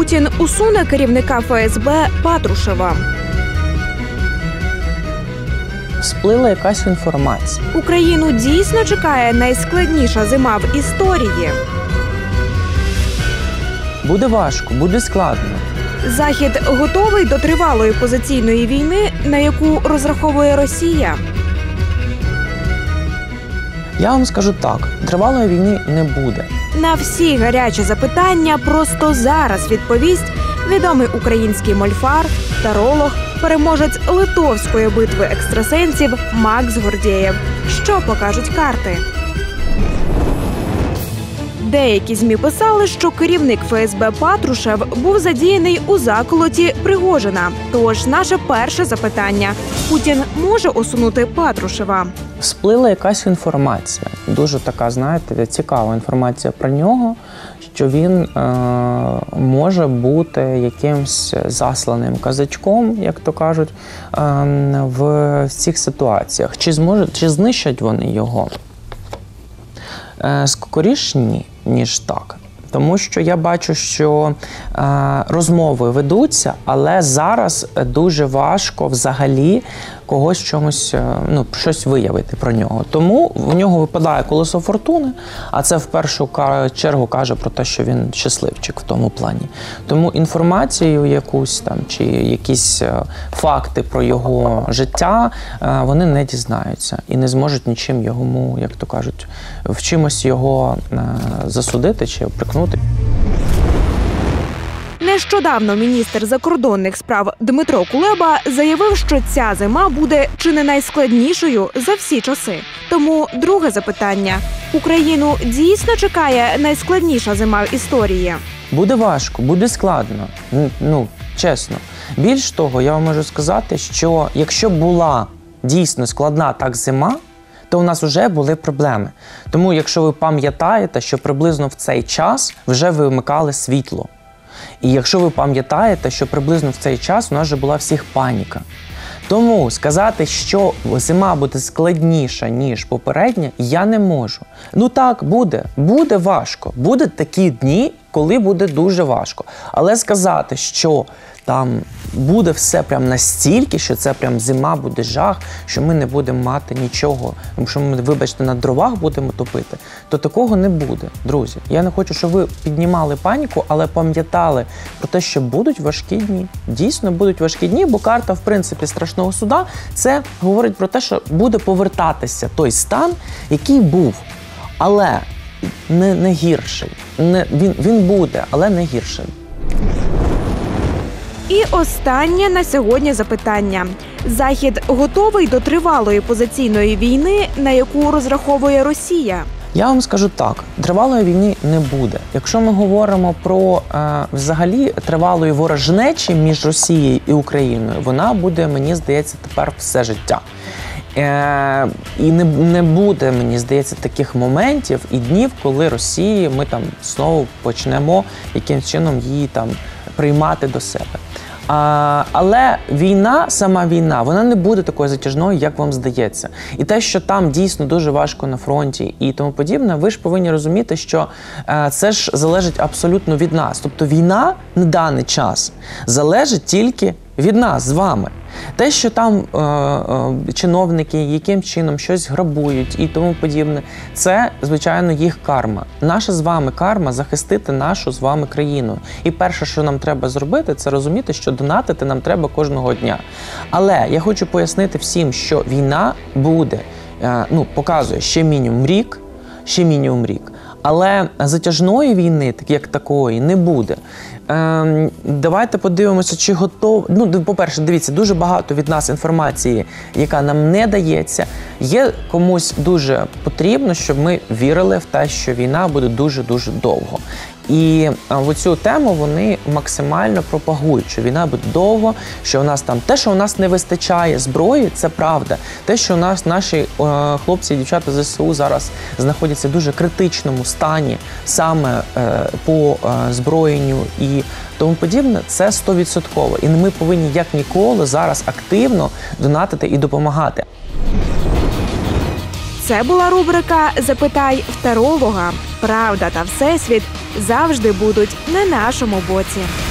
Путін усуне керівника ФСБ Патрушева. Сплила якась інформація. Україну дійсно чекає найскладніша зима в історії. Буде важко, буде складно. Захід готовий до тривалої позиційної війни, на яку розраховує Росія. Я вам скажу так, тривалої війни не буде. На всі гарячі запитання просто зараз відповість відомий український мольфар, таролог, переможець литовської битви екстрасенсів Макс Гордєєв. Що покажуть карти? Деякі ЗМІ писали, що керівник ФСБ Патрушев був задіяний у заколоті Пригожина. Тож наше перше запитання – Путін може усунути Патрушева? Сплила якась інформація, дуже така, знаєте, цікава інформація про нього, що він може бути якимсь засланим казачком, як то кажуть, в цих ситуаціях. Чи знищать вони його? Скоріше ні, ніж так. Тому що я бачу, що розмови ведуться, але зараз дуже важко взагалі когось щось виявити про нього. Тому в нього випадає колесо фортуни, а це в першу чергу каже про те, що він щасливчик в тому плані. Тому інформацію якусь там чи якісь факти про його життя вони не дізнаються і не зможуть нічим йому, як то кажуть, в чимось його засудити чи оприкнути. Нещодавно міністр закордонних справ Дмитро Кулеба заявив, що ця зима буде чи не найскладнішою за всі часи. Тому друге запитання. Україну дійсно чекає найскладніша зима в історії? Буде важко, буде складно. Чесно. Більш того, я вам можу сказати, що якщо була дійсно складна так зима, то у нас вже були проблеми. Тому, якщо ви пам'ятаєте, що приблизно в цей час вже вимикали світло. І якщо ви пам'ятаєте, що приблизно в цей час у нас вже була всіх паніка. Тому сказати, що зима буде складніша, ніж попередня, я не можу. Так, буде важко. Будуть такі дні, коли буде дуже важко. Але сказати, що там буде все прям настільки, що це прям зима буде жах, що ми не будемо мати нічого, що ми, вибачте, на дровах будемо топити, то такого не буде, друзі. Я не хочу, щоб ви піднімали паніку, але пам'ятали про те, що будуть важкі дні. Дійсно будуть важкі дні, бо карта, в принципі, страшного суда, це говорить про те, що буде повертатися той стан, який був, але не гірший. Він буде, але не гірший. І останнє на сьогодні запитання. Захід готовий до тривалої позиційної війни, на яку розраховує Росія? Я вам скажу так, тривалої війни не буде. Якщо ми говоримо про взагалі тривалої ворожнечі між Росією і Україною, вона буде, мені здається, тепер все життя. І не буде, мені здається, таких моментів і днів, коли Росії ми там знову почнемо якимсь чином її там приймати до себе. Але війна, сама війна, вона не буде такою затяжною, як вам здається. І те, що там дійсно дуже важко на фронті і тому подібне, ви ж повинні розуміти, що це ж залежить абсолютно від нас. Тобто війна на даний час залежить тільки від нас з вами. Те, що там чиновники яким чином щось грабують і тому подібне, це, звичайно, їх карма. Наша з вами карма – захистити нашу з вами країну. І перше, що нам треба зробити, це розуміти, що донатити нам треба кожного дня. Але я хочу пояснити всім, що війна буде, показує ще мінімум рік, але затяжної війни, так як такої, не буде. Давайте подивимося, чи готові. По-перше, дивіться, дуже багато від нас інформації, яка нам не дається. Є комусь дуже потрібно, щоб ми вірили в те, що війна буде дуже-дуже довго. І в цю тему вони максимально пропагують, що війна буде довго, що у нас там те, що у нас не вистачає зброї, це правда. Те, що у нас наші хлопці і дівчата з ЗСУ зараз знаходяться в дуже критичному стані саме по зброєнню і тому подібне, це 100%. І ми повинні як ніколи зараз активно донатити і допомагати. Це була рубрика «Запитай в таролога». Правда та всесвіт завжди будуть на нашому боці.